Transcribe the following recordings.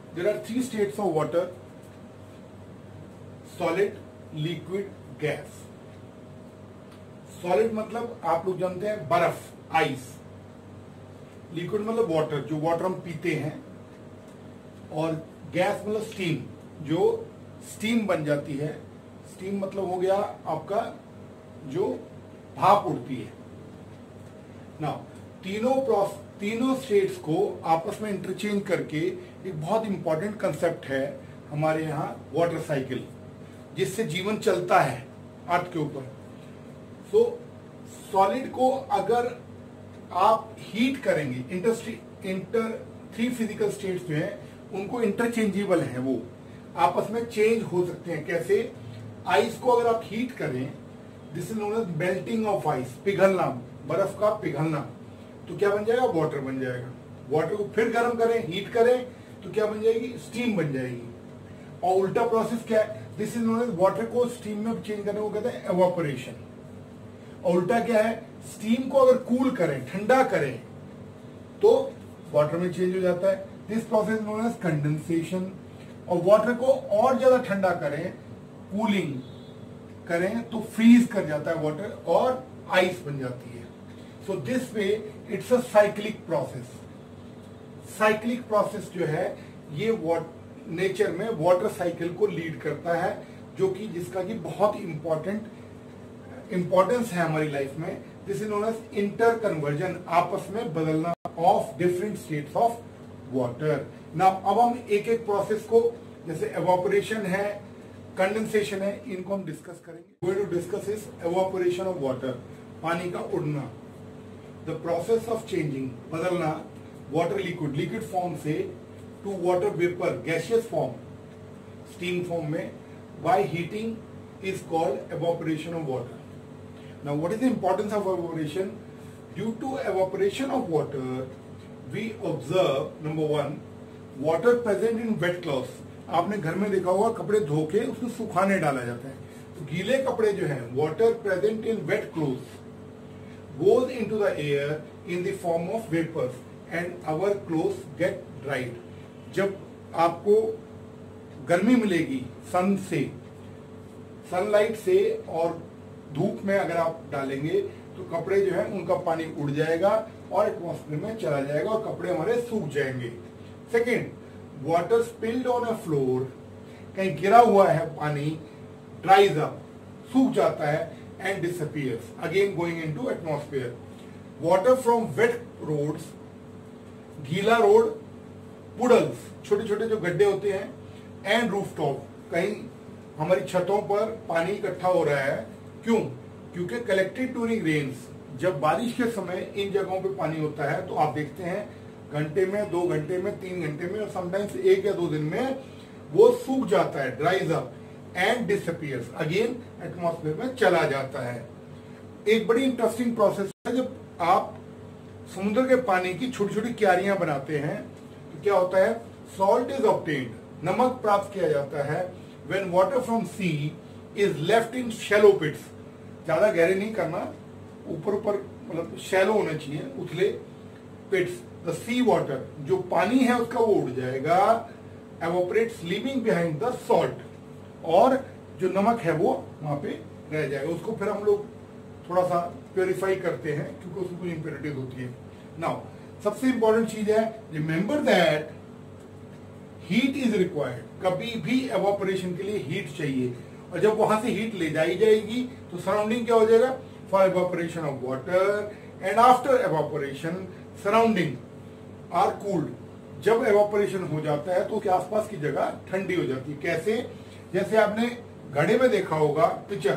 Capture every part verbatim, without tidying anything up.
There are three states of water: solid, liquid, gas. Solid मतलब आप लोग जानते हैं बर्फ, आइस. लिक्विड मतलब वाटर, जो वाटर हम पीते हैं. और गैस मतलब स्टीम, जो स्टीम बन जाती है. स्टीम मतलब हो गया आपका जो भाप उड़ती है. ना तीनों प्रोस तीनों स्टेट्स को आपस में इंटरचेंज करके एक बहुत इंपॉर्टेंट कंसेप्ट है हमारे यहाँ वाटर साइकिल, जिससे जीवन चलता है अर्थ के ऊपर. सो सॉलिड को अगर आप हीट करेंगे, inter inter three physical states जो है उनको इंटरचेंजेबल है, वो आपस में चेंज हो सकते हैं. कैसे? आइस को अगर आप हीट करें, this is known as melting of ice, पिघलना, बर्फ का पिघलना, तो क्या बन जाएगा? वाटर बन जाएगा. वाटर को फिर गर्म करें, हीट करें, तो क्या बन जाएगी? स्टीम बन जाएगी. और उल्टा प्रोसेस क्या है? This is known as water को स्टीम में चेंज करने को कहते हैं एवापोरेशन. और उल्टा क्या है? स्टीम को अगर कूल करें, ठंडा करें, तो वाटर में चेंज हो जाता है. This process known as condensation. और वाटर को और ज्यादा ठंडा करें, कूलिंग करें, तो फ्रीज कर जाता है वाटर और आइस बन जाती है. So this way it's a cyclic process. Cyclic process जो है ये नेचर में वाटर साइकिल को लीड करता है, जो कि जिसका कि बहुत इंपॉर्टेंट इंपॉर्टेंस है हमारी लाइफ में. This is known as inter conversion, आपस में बदलना of different states of water. Now अब हम एक एक प्रोसेस को, जैसे एवापोरेशन है, कंडेंसेशन है, इनको हम डिस्कस करेंगे. Going to discuss is evaporation of water, पानी का उड़ना. द प्रोसेस ऑफ चेंजिंग, बदलना, वाटर लिक्विड लिक्विड फॉर्म से to water vapour, gaseous form, steam form में, by heating is called evaporation of water. Now what is the importance of evaporation? Due to evaporation of water, we observe number one, water present in wet cloths. आपने घर में देखा होगा कपड़े धो के उसको सुखाने डाला जाता है, तो गीले कपड़े जो हैं, water present in wet clothes goes into the air in the form of vapors and our clothes get dried. जब आपको गर्मी मिलेगी सन से, सनलाइट से और धूप में अगर आप डालेंगे, तो कपड़े जो है उनका पानी उड़ जाएगा और एटमॉस्फेयर में चला जाएगा और कपड़े हमारे सूख जाएंगे. Second, water spilled on a floor, कहीं गिरा हुआ है पानी, ड्राइज अप, सूख जाता है, and disappears, again going into atmosphere. Water from wet roads, गीला रोड, पुडल्स, छोटे छोटे जो गड्ढे होते हैं, एंड रूफटॉप, कहीं हमारी छतों पर पानी इकट्ठा हो रहा है. क्यों? क्योंकि कलेक्टेड ड्यूरिंग रेन्स, जब बारिश के समय इन जगहों पे पानी होता है, तो आप देखते हैं घंटे में, दो घंटे में, तीन घंटे में, और समटाइम्स एक या दो दिन में वो सूख जाता है, dries up and disappears, again atmosphere में चला जाता है. एक बड़ी इंटरेस्टिंग प्रोसेस है. जब आप समुद्र के पानी की छोटी छोटी क्यारियां बनाते हैं, तो क्या होता है? सॉल्ट इज ऑब्टेन्ड, नमक प्राप्त किया जाता है. When water from sea is left in shallow pits, ज्यादा गहरे नहीं करना, ऊपर ऊपर मतलब शैलो होने चाहिए, उथले पिट्स. द सी वाटर, जो पानी है उसका वो उड़ जाएगा, evaporates leaving behind the salt, और जो नमक है वो वहां पे रह जाएगा. उसको फिर हम लोग थोड़ा सा प्योरीफाई करते हैं, क्योंकि उसमें कुछ इंप्योरिटीज होती है. नाउ सबसे इंपॉर्टेंट चीज है, remember that heat is required. कभी भी एवापोरेशन के लिए हीट चाहिए, और जब वहां से हीट ले जाई जाएगी तो सराउंडिंग क्या हो जाएगा? For evaporation of water and after evaporation surrounding are cooled. जब एवापोरेशन हो जाता है तो उसके आसपास की जगह ठंडी हो जाती है. कैसे? जैसे आपने घड़े में देखा होगा, पिचर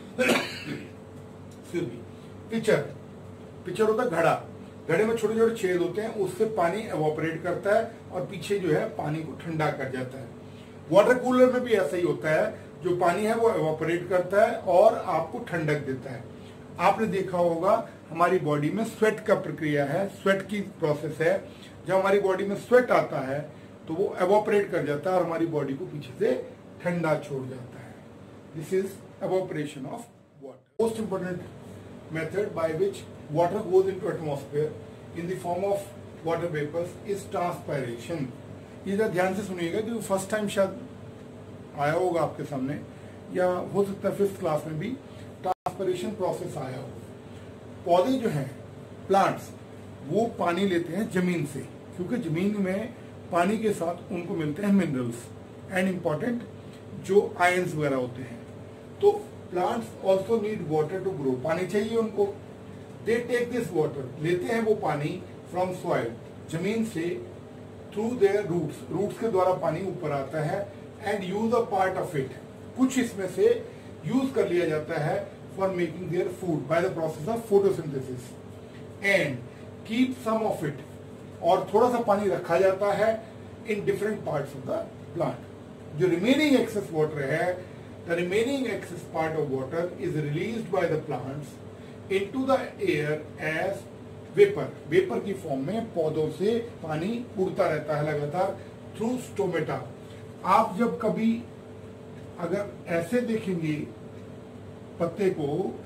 पिचर पिचर होता है घड़ा, घड़े में छोटे छोटे छेद होते हैं, उससे पानी एवापोरेट करता है और पीछे जो है पानी को ठंडा कर जाता है. वाटर कूलर में भी ऐसा ही होता है, जो पानी है वो एवापोरेट करता है और आपको ठंडक देता है. आपने देखा होगा हमारी बॉडी में स्वेट का प्रक्रिया है, स्वेट की प्रोसेस है. जब हमारी बॉडी में स्वेट आता है तो वो एवापोरेट कर जाता है और हमारी बॉडी को पीछे से ठंडा छोड़ जाता है. This is evaporation of water. Most important method by which water goes into atmosphere in the form of water vapors is transpiration. ये जरा ध्यान से सुनिएगा कि फर्स्ट टाइम शायद आया होगा आपके सामने, या हो सकता है फिफ्थ क्लास में भी ट्रांसपिरेशन प्रोसेस आया हो। पौधे जो हैं, प्लांट्स, वो पानी लेते हैं जमीन से, क्योंकि जमीन में पानी के साथ उनको मिलते हैं मिनरल्स एंड इंपॉर्टेंट जो आयंस वगैरह होते हैं। तो plants also need water to grow, पानी चाहिए उनको। दे टेक दिस वाटर, लेते हैं वो पानी फ्रॉम सॉइल, जमीन से, थ्रू देयर रूट्स, रूट्स के द्वारा पानी ऊपर आता है, and use a part of it, कुछ इसमें से यूज कर लिया जाता है for making their food by the process of photosynthesis, and keep some of it, और थोड़ा सा पानी रखा जाता है in different parts of the plant. जो रिमेनिंग एक्सेस वाटर है, the remaining excess part of water is released by the plants into the air as vapour, vapour की फॉर्म में पौधों से पानी उड़ता रहता है लगातार थ्रू स्टोमेटा। आप जब कभी अगर ऐसे देखेंगे पत्ते को,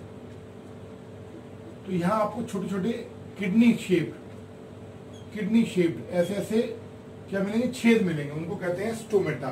तो यहां आपको छोटे छोटे किडनी शेप, किडनी शेप ऐसे ऐसे क्या मिलेंगे, छेद मिलेंगे, उनको कहते हैं स्टोमेटा।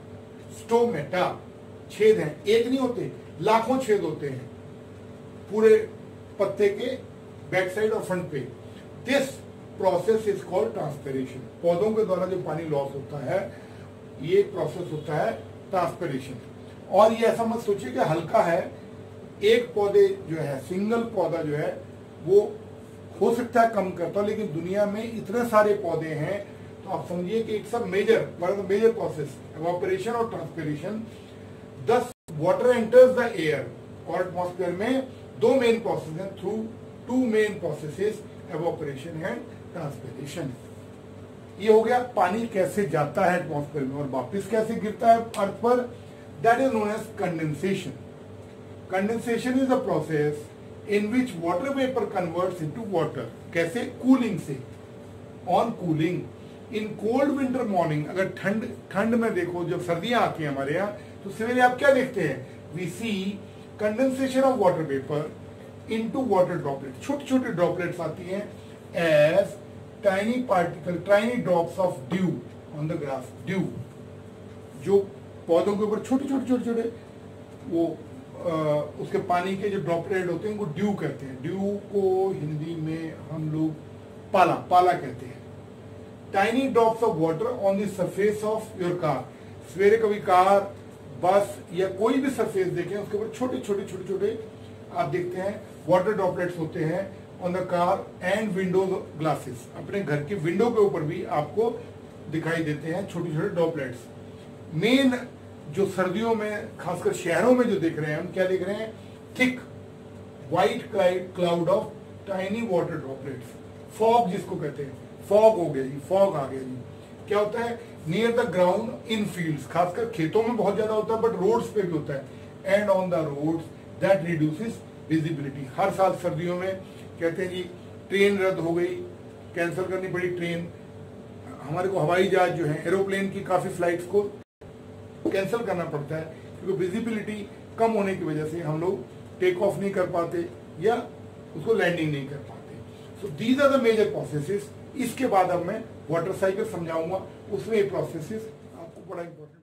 स्टोमेटा छेद हैं, एक नहीं होते, लाखों छेद होते हैं पूरे पत्ते के बैक साइड और फ्रंट पे। This process is called transpiration. पौधों के द्वारा जो पानी लॉस होता है, ये प्रोसेस होता है ट्रांसपिरेशन। और ये ऐसा मत सोचिए कि हल्का है, एक पौधे जो है, सिंगल पौधा जो है वो हो सकता है कम करता, लेकिन दुनिया में इतने सारे पौधे हैं, तो आप समझिए कि it's a major major process, evaporation और transpiration. Thus water enters the air, और एटमॉस्फेयर में दो मेन प्रोसेस हैं, through two main processes, evaporation and transpiration. ये हो गया पानी कैसे जाता है एटमॉस्फेयर में और वापस कैसे गिरता है अर्थ पर, that is known as condensation. Condensation is a process in which water vapour converts into water. कैसे? कूलिंग से। On cooling in cold winter morning, अगर ठंड ठंड में देखो, जब सर्दियां आती हैं हमारे यहाँ, तो सवेरे आप क्या देखते हैं? We see condensation of water vapour into water droplet, छोटे छोटे ड्रॉपलेट्स आती हैं as tiny particle, tiny drops of dew on the grass. Dew जो पौधों के ऊपर छोटे छोटे छोटे छोटे वो आ, उसके पानी के जो ड्रॉपलेट होते हैं, उनको ड्यू कहते हैं। ड्यू को हिंदी में हम लोग पाला पाला कहते हैं। Tiny drops of water on the surface of your car. सवेरे कभी कार, बस या कोई भी सरफेस देखें, उसके ऊपर छोटे छोटे छोटे छोटे आप देखते हैं वाटर ड्रॉपलेट्स होते हैं on the car and windows glasses. अपने घर के विंडो के ऊपर भी आपको दिखाई देते हैं छोटे छोटे ड्रॉपलेट्स। मेन जो सर्दियों में, खासकर शहरों में जो देख रहे हैं हम, क्या देख रहे हैं? Thick white cloud of tiny water droplets. Fog जिसको कहते हैं, फॉग हो गया जी, फॉग आ गया जी। क्या होता है? Near the ground in fields, खासकर खेतों में बहुत ज्यादा होता है, बट रोड्स पे भी होता है। And on the roads that reduces visibility. हर साल सर्दियों में कहते हैं जी ट्रेन रद्द हो गई, कैंसिल करनी पड़ी ट्रेन। हमारे को हवाई जहाज जो है, एरोप्लेन की काफी फ्लाइट्स को कैंसिल करना पड़ता है, क्योंकि विजिबिलिटी कम होने की वजह से हम लोग टेक ऑफ नहीं कर पाते या उसको लैंडिंग नहीं कर पाते। So these are the major processes. इसके बाद अब मैं वाटर साइकिल समझाऊंगा, उसमें ये प्रोसेसेस आपको बड़ा इंपॉर्टेंट